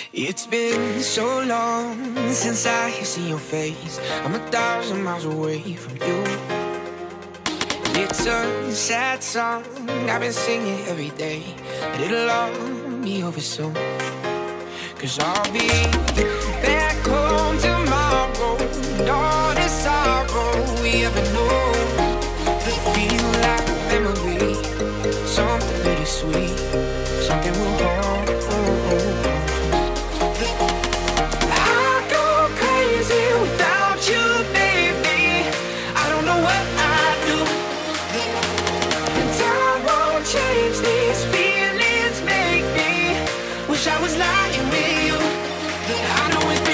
It's been so long since I have seen your face. I'm 1,000 miles away from you. And it's a sad song I've been singing every day, but it'll all be over soon. 'Cause I'll be back home tomorrow, and all the sorrow we ever know will feel like memory, something bittersweet, something we'll hold. I was lying with you. I know it's